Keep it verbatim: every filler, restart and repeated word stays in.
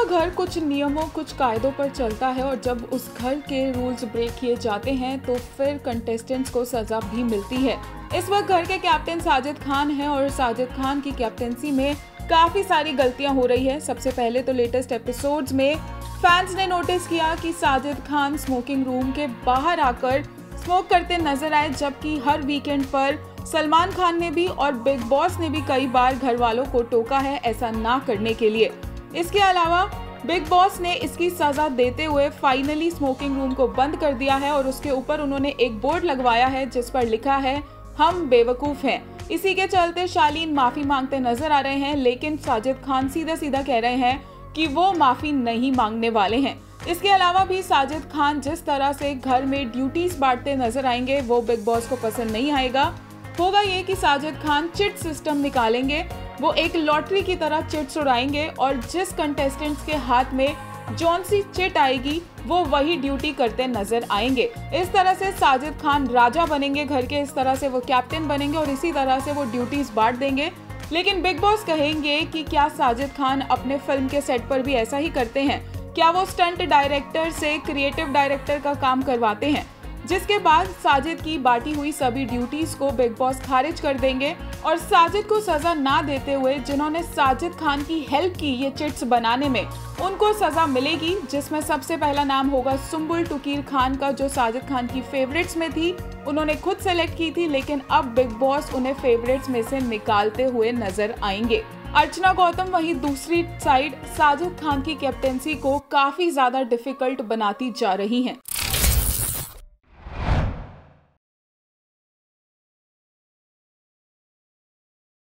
का घर कुछ नियमों कुछ कायदों पर चलता है और जब उस घर के रूल्स ब्रेक किए जाते हैं तो फिर कंटेस्टेंट्स को सजा भी मिलती है। इस वक्त घर के कैप्टन साजिद खान हैं और साजिद खान की कैप्टनसी में काफी सारी गलतियां हो रही है। सबसे पहले तो लेटेस्ट एपिसोड्स में फैंस ने नोटिस किया कि साजिद खान स्मोकिंग रूम के बाहर आकर स्मोक करते नजर आए, जबकि हर वीकेंड पर सलमान खान ने भी और बिग बॉस ने भी कई बार घर वालों को टोका है ऐसा ना करने के लिए। इसके अलावा बिग बॉस ने इसकी सजा देते हुए फाइनली स्मोकिंग रूम को बंद कर दिया है और उसके ऊपर उन्होंने एक बोर्ड लगवाया है जिस पर लिखा है हम बेवकूफ हैं। इसी के चलते शालीन माफी मांगते नजर आ रहे हैं, लेकिन साजिद खान सीधा सीधा कह रहे हैं कि वो माफी नहीं मांगने वाले हैं। इसके अलावा भी साजिद खान जिस तरह से घर में ड्यूटीज बांटते नजर आएंगे वो बिग बॉस को पसंद नहीं आएगा। होगा ये कि साजिद खान चिट सिस्टम निकालेंगे, वो एक लॉटरी की तरह चिट्स उड़ाएंगे और जिस कंटेस्टेंट्स के हाथ में जौन सी चिट आएगी वो वही ड्यूटी करते नजर आएंगे। इस तरह से साजिद खान राजा बनेंगे घर के, इस तरह से वो कैप्टन बनेंगे और इसी तरह से वो ड्यूटीज बांट देंगे। लेकिन बिग बॉस कहेंगे कि क्या साजिद खान अपने फिल्म के सेट पर भी ऐसा ही करते हैं? क्या वो स्टंट डायरेक्टर से क्रिएटिव डायरेक्टर का काम करवाते हैं? जिसके बाद साजिद की बांटी हुई सभी ड्यूटीज को बिग बॉस खारिज कर देंगे और साजिद को सजा ना देते हुए जिन्होंने साजिद खान की हेल्प की ये चिट्स बनाने में उनको सजा मिलेगी, जिसमें सबसे पहला नाम होगा सुम्बुल टुकीर खान का, जो साजिद खान की फेवरेट्स में थी। उन्होंने खुद सेलेक्ट की थी, लेकिन अब बिग बॉस उन्हें फेवरेट्स में से निकालते हुए नजर आएंगे। अर्चना गौतम वहीं दूसरी साइड साजिद खान की कैप्टेंसी को काफी ज्यादा डिफिकल्ट बनाती जा रही हैं।